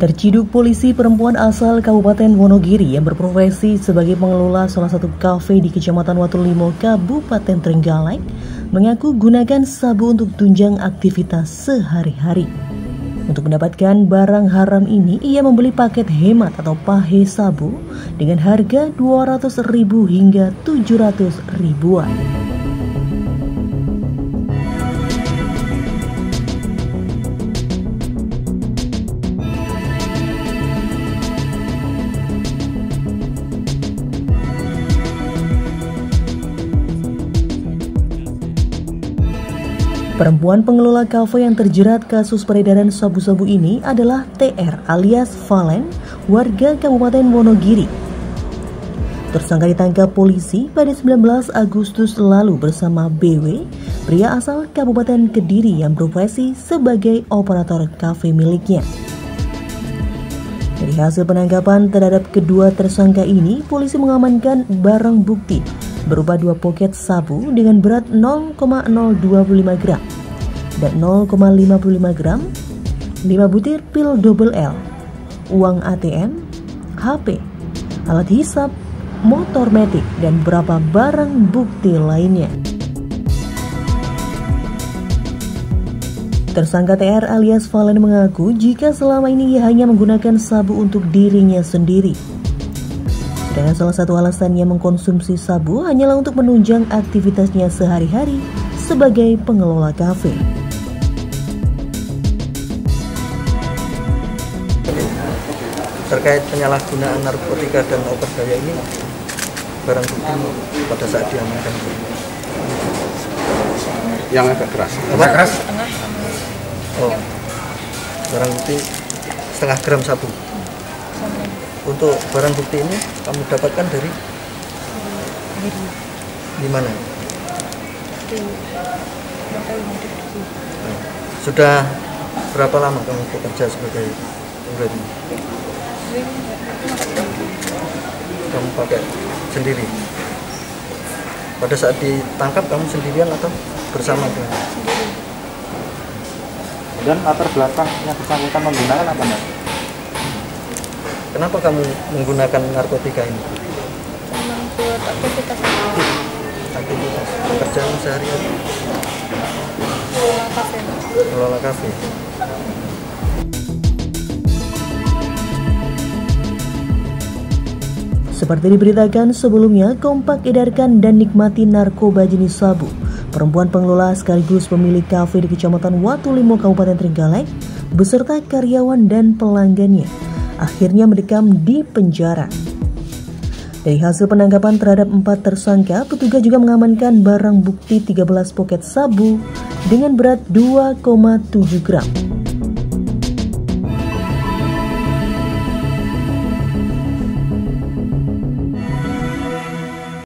Terciduk polisi perempuan asal Kabupaten Wonogiri yang berprofesi sebagai pengelola salah satu kafe di Kecamatan Watulimo, Kabupaten Trenggalek, mengaku gunakan sabu untuk tunjang aktivitas sehari-hari. Untuk mendapatkan barang haram ini, ia membeli paket hemat atau pahe sabu dengan harga 200.000 hingga 700 ribuan. Perempuan pengelola kafe yang terjerat kasus peredaran sabu-sabu ini adalah TR alias Valen, warga Kabupaten Wonogiri. Tersangka ditangkap polisi pada 19 Agustus lalu bersama BW, pria asal Kabupaten Kediri yang berprofesi sebagai operator kafe miliknya. Dari hasil penangkapan terhadap kedua tersangka ini, polisi mengamankan barang bukti berupa 2 poket sabu dengan berat 0,025 gram dan 0,55 gram, 5 butir pil double L, uang ATM, HP, alat hisap, motor metik, dan beberapa barang bukti lainnya. Tersangka TR alias Valen mengaku jika selama ini ia hanya menggunakan sabu untuk dirinya sendiri. Dengan salah satu alasannya mengkonsumsi sabu hanyalah untuk menunjang aktivitasnya sehari-hari sebagai pengelola kafe. Terkait penyalahgunaan narkotika dan obat daya ini, barang bukti pada saat diamankan yang agak keras. Apa? Keras? Oh, barang bukti setengah gram sabu. Untuk barang bukti ini kamu dapatkan dari di mana? Sudah berapa lama kamu bekerja sebagai penggredi? Kamu pakai sendiri? Pada saat ditangkap kamu sendirian atau bersama dengan? Dan latar belakang yang bersangkutan menggunakan apa, Mbak? Kenapa kamu menggunakan narkotika ini? Memang buat aktivitas pekerjaan sehari-hari. Mengelola kafe. Seperti diberitakan sebelumnya, kompak edarkan dan nikmati narkoba jenis sabu. Perempuan pengelola sekaligus pemilik kafe di Kecamatan Watulimo, Kabupaten Trenggalek, beserta karyawan dan pelanggannya, akhirnya mendekam di penjara. Dari hasil penangkapan terhadap 4 tersangka, petugas juga mengamankan barang bukti 13 poket sabu dengan berat 2,7 gram.